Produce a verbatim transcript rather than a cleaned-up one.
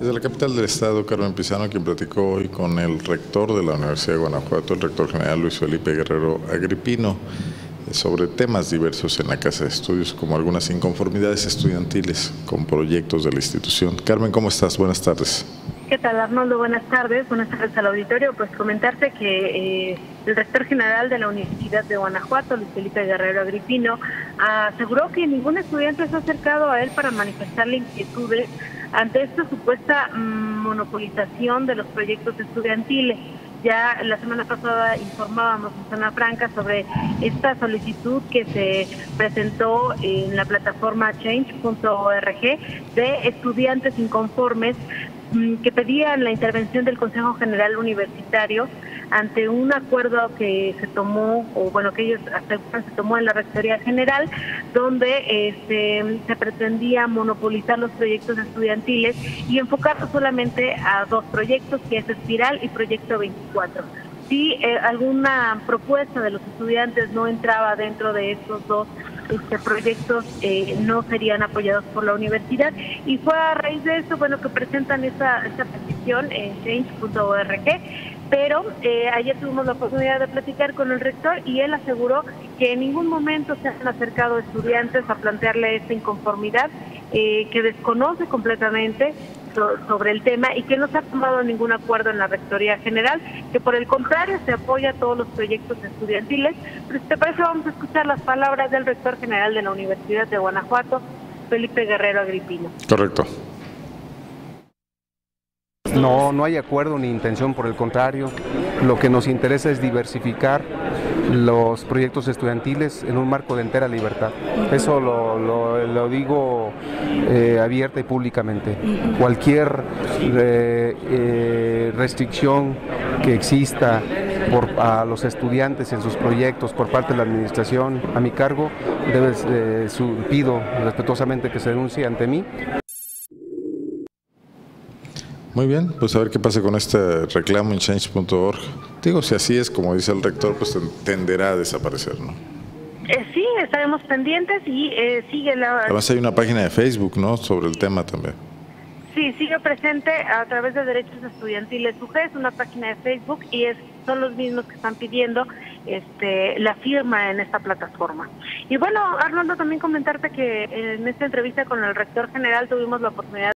Desde la capital del estado, Carmen Pizano, quien platicó hoy con el rector de la Universidad de Guanajuato, el rector general Luis Felipe Guerrero Agripino, sobre temas diversos en la Casa de Estudios, como algunas inconformidades estudiantiles con proyectos de la institución. Carmen, ¿cómo estás? Buenas tardes. ¿Qué tal, Arnoldo? Buenas tardes. Buenas tardes al auditorio. Pues comentarte que eh, el rector general de la Universidad de Guanajuato, Luis Felipe Guerrero Agripino, aseguró que ningún estudiante se ha acercado a él para manifestarle inquietudes ante esta supuesta mmm, monopolización de los proyectos estudiantiles. Ya la semana pasada informábamos en Zona Franca sobre esta solicitud que se presentó en la plataforma change punto org de estudiantes inconformes que pedían la intervención del Consejo General Universitario ante un acuerdo que se tomó, o bueno, que ellos aseguran se tomó en la Rectoría General, donde este, se pretendía monopolizar los proyectos estudiantiles y enfocarlos solamente a dos proyectos, que es Espiral y Proyecto veinticuatro. Si eh, alguna propuesta de los estudiantes no entraba dentro de estos dos este, proyectos, eh, no serían apoyados por la universidad, y fue a raíz de eso, bueno, que presentan esta, esta petición en change punto org. Pero eh, ayer tuvimos la oportunidad de platicar con el rector y él aseguró que en ningún momento se han acercado estudiantes a plantearle esta inconformidad, eh, que desconoce completamente so, sobre el tema y que no se ha tomado ningún acuerdo en la Rectoría General, que por el contrario se apoya a todos los proyectos estudiantiles. Pero si te parece, vamos a escuchar las palabras del rector general de la Universidad de Guanajuato, Felipe Guerrero Agripino. Correcto. No, no hay acuerdo ni intención, por el contrario. Lo que nos interesa es diversificar los proyectos estudiantiles en un marco de entera libertad. Eso lo, lo, lo digo eh, abierta y públicamente. Cualquier eh, eh, restricción que exista por, a los estudiantes en sus proyectos por parte de la administración a mi cargo, debe, eh, su, pido respetuosamente que se denuncie ante mí. Muy bien, pues a ver qué pasa con este reclamo en change punto org. Digo, si así es, como dice el rector, pues tenderá a desaparecer, ¿no? Eh, sí, estaremos pendientes y eh, sigue la... Además hay una página de Facebook, ¿no?, sobre el tema también. Sí, sigue presente a través de Derechos Estudiantiles U G, es una página de Facebook y es, son los mismos que están pidiendo este, la firma en esta plataforma. Y bueno, Arnoldo, también comentarte que en esta entrevista con el rector general tuvimos la oportunidad